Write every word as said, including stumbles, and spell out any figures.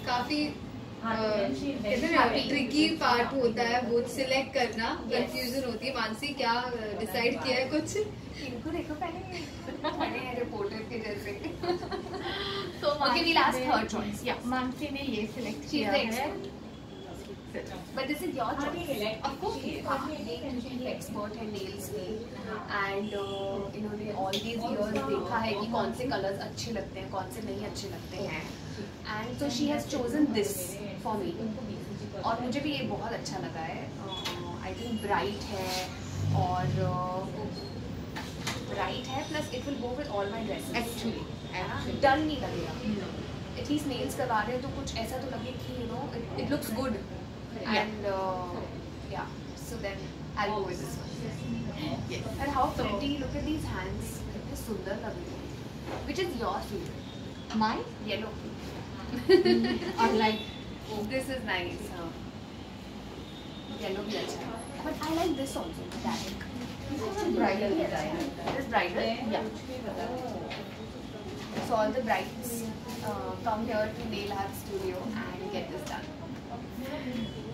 काफी tricky part होता है वो सिलेक्ट करना, कंफ्यूजन होती है। मानसी क्या डिसाइड किया है कुछ? इनको देखो पहले मैंने रिपोर्टर के जैसे। So okay, we'll ask her choice. Yeah, Mansi ने ये सिलेक्ट किया है। But this is your choice. Of course, ये expert है nails में, and इन्होंने all these years देखा है कि कौन से colors अच्छे लगते हैं, कौन से नहीं अच्छे लगते हैं, and so she has chosen this for me. और मुझे भी ये बहुत अच्छा लगा है। I think bright है और bright है plus it will go with all my dresses. Actually, है ना? Dull नहीं लगेगा। At least nails करवा रहे हो तो कुछ ऐसा तो लगे कि you know it, it looks good. And uh, yeah, so then I'll go with this one. Yes. And how pretty! Look at these hands. कितने सुंदर लग रहे हैं. Which is your favorite? Mine? Yellow. Or like this is nice. Huh? Yellow भी अच्छा है. But I like this also. Metallic. bridal. This bridal? Yeah. So all the brides uh, come here to Nail Art Studio and get this done.